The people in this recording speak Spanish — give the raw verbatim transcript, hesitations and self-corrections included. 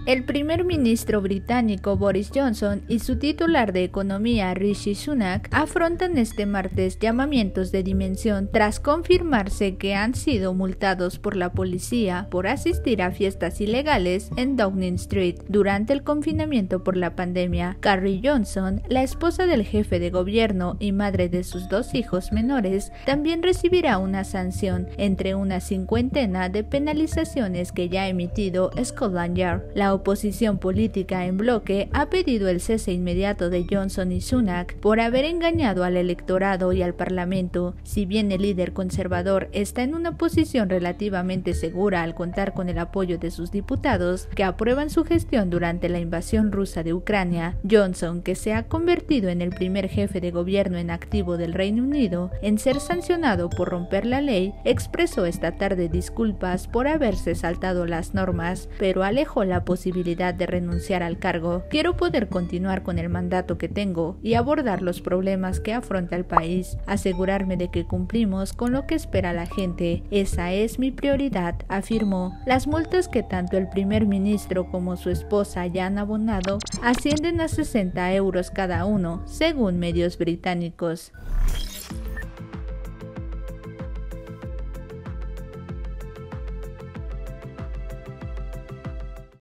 El primer ministro británico Boris Johnson y su titular de Economía Rishi Sunak afrontan este martes llamamientos de dimensión tras confirmarse que han sido multados por la policía por asistir a fiestas ilegales en Downing Street durante el confinamiento por la pandemia. Carrie Johnson, la esposa del jefe de gobierno y madre de sus dos hijos menores, también recibirá una sanción entre una cincuentena de penalizaciones que ya ha emitido Scotland Yard. La oposición política en bloque ha pedido el cese inmediato de Johnson y Sunak por haber engañado al electorado y al Parlamento. Si bien el líder conservador está en una posición relativamente segura al contar con el apoyo de sus diputados, que aprueban su gestión durante la invasión rusa de Ucrania, Johnson, que se ha convertido en el primer jefe de gobierno en activo del Reino Unido en ser sancionado por romper la ley, expresó esta tarde disculpas por haberse saltado las normas, pero alejó la posibilidad posibilidad de renunciar al cargo. Quiero poder continuar con el mandato que tengo y abordar los problemas que afronta el país, asegurarme de que cumplimos con lo que espera la gente. Esa es mi prioridad, afirmó. Las multas que tanto el primer ministro como su esposa ya han abonado ascienden a sesenta euros cada uno, según medios británicos.